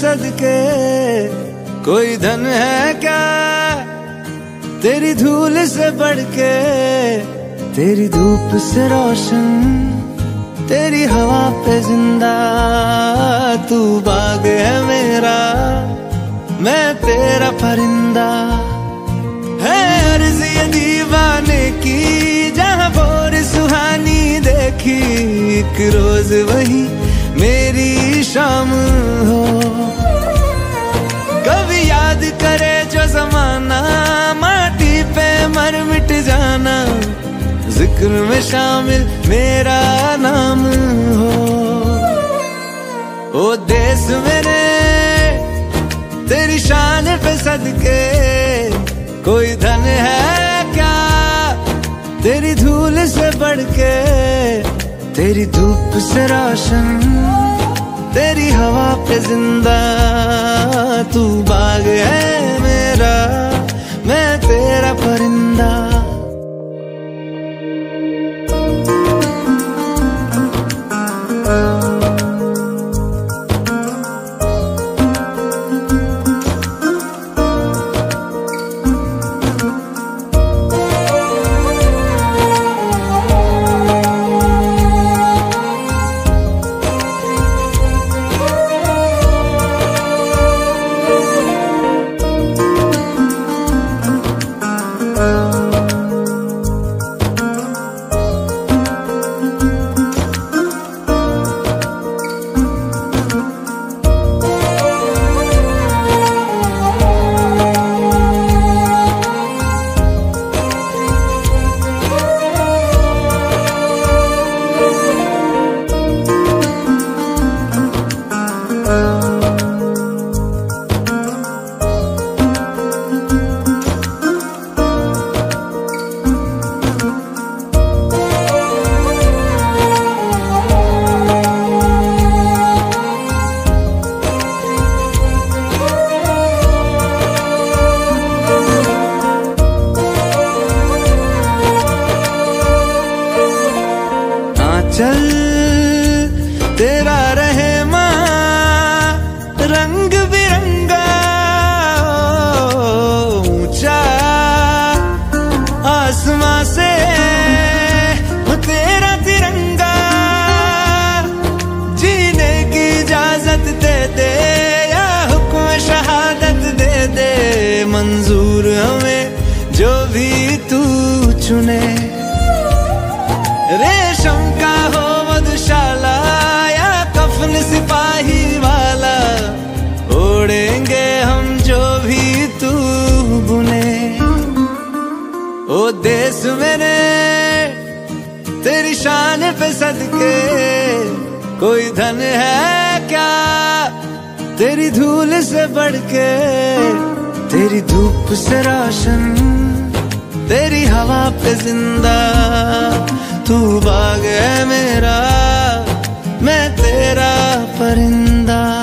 सदके कोई धन है क्या तेरी धूल से बढ़ के, तेरी धूप से रोशन, तेरी हवा पे जिंदा। तू बाग है मेरा, मैं तेरा परिंदा। है अर्ज़ ये दीवाने की, जहाँ भोर सुहानी देखी, एक रोज वही मेरी शाम हो। कभी याद करे जो जमाना, माटी पे मर मिट जाना, जिक्र में शामिल मेरा नाम हो। ओ देश मेरे तेरी शान पे सदके कोई धन है क्या तेरी धूल से बढ़ के, तेरी धूप से रोशन, तेरी हवा पे जिंदा। तू बाग है मेरा, मैं तेरा परिंदा। चल तेरा रहे माँ रंग बिरंगा, ऊंचा आसमां से वो तेरा तिरंगा। जीने की इजाजत दे दे या हुक्म शहादत दे दे, मंजूर हमें जो भी तू चुने। रेशम का हो मधुशाला या कफन सिपाही वाला, ओढ़ेंगे हम जो भी तू बुने। ओ देश मेरे तेरी शान पे सदके कोई धन है क्या तेरी धूल से बढ़ के, तेरी धूप से रोशन, तेरी हवा पे जिंदा। तू बाग है मेरा, मैं तेरा परिंदा।